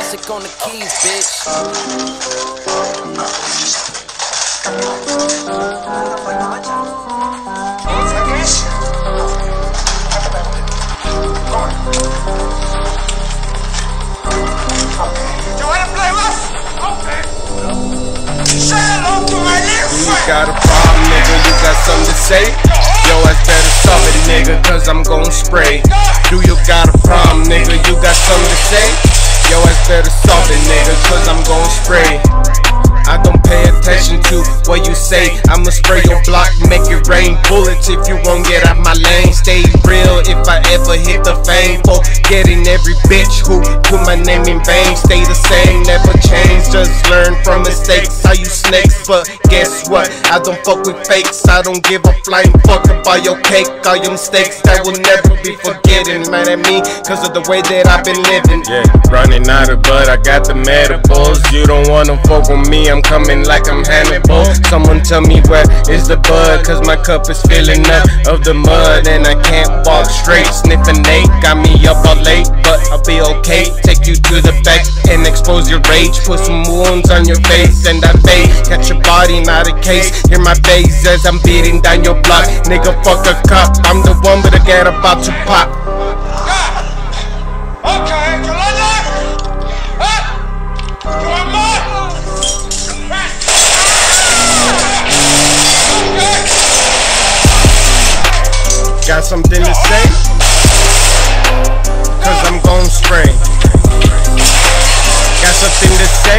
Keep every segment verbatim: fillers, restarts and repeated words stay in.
Classic on the keys, bitch. You wanna play rough? Okay. Say hello to my little friend. You got a problem, nigga, you got something to say? Yo, ass better solve it, nigga, cause I'm gon' spray. Do you got a problem, nigga, you got something to say? Yo, ass better solve it, nigga, cause I'm gon' spray. I don't pay attention to what you say. I'ma spray your block, make it rain bullets if you won't get out my lane. Stay real if I ever hit the fame. For getting every bitch who put my name in vain. Stay the same, never change, just learn from mistakes. I use snakes, but guess what? I don't fuck with fakes. I don't give a flying fuck about your cake. All your mistakes that will never be forgetting. Mad at me cause of the way that I've been living. Yeah, running out of blood, I got the medibles. You don't wanna fuck with me, I'm coming like I'm Hannibal. Someone tell me where is the bud, cause my cup is filling up of the mud and I can't walk straight. Sniffing Nate, got me up all late, but I'll be okay. Take you to the back and expose your rage. Put some wounds on your face and I fade. Catch your body, not a case. Hear my bass as I'm beating down your block. Nigga, fuck a cop, I'm the one with a get about to pop. Okay, you like that? Huh? You want more? Got something to say? Cause I'm gon' spray. Got something to say?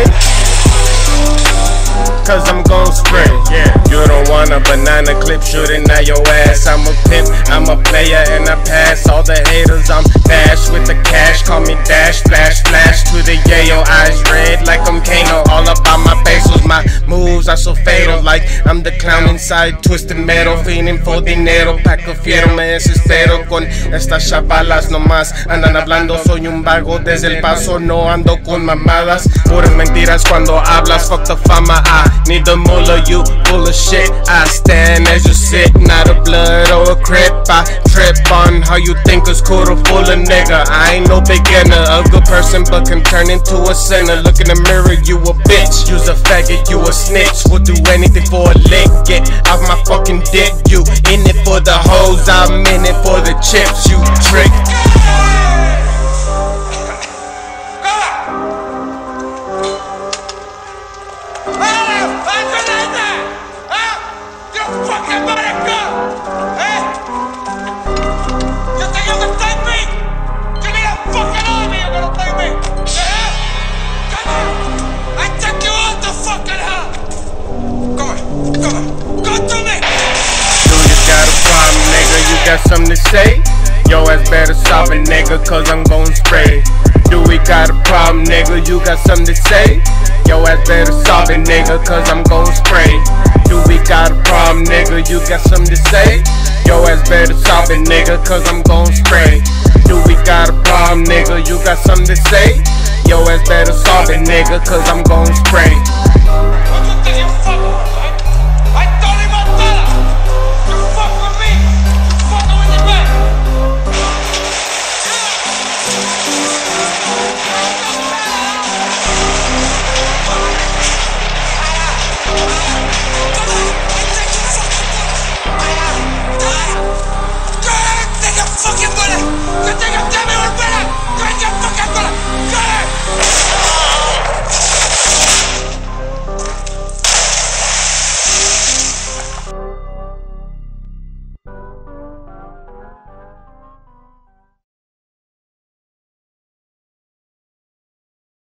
Cause I'm gon' spray. Yeah, you don't want a banana clip shooting at your ass. I'm a pimp, I'm a player and I pass all the haters. I'm Dash with the cash, call me Dash, flash, flash to the yayo. Eyes red like I'm Kano, all about my pesos. My moves are so fatal, like I'm the clown inside twisted metal. Feeling for dinero, Paco fiero, me desespero con estas chavalas nomás. Andan hablando, soy un vago desde el paso, no ando con mamadas. Puras mentiras cuando hablas, fuck the fama. I need the mullah, you full of shit. I stand as you sit, not a blood or a crip. I trip on how you think is cool to fool a nigga. I ain't no beginner, a good person but can turn into a sinner. Look in the mirror, you a bitch. You's a faggot, you a snitch. Will do anything for a lick. Get off my fucking dick. You in it for the hoes, I'm in it for the chips. You trick. Got something to say? Yo, ass better solve it, nigga, cause I'm gon' spray. Do we got a problem, nigga? You got something to say? Yo, ass better solve it, nigga, cause I'm gon' spray. Do we got a problem, nigga? You got something to say? Yo, ass better solve it, nigga, cause I'm gon' spray. Do we got a problem, nigga? You got something to say? Yo, ass better solve it, nigga, cause I'm gon' spray.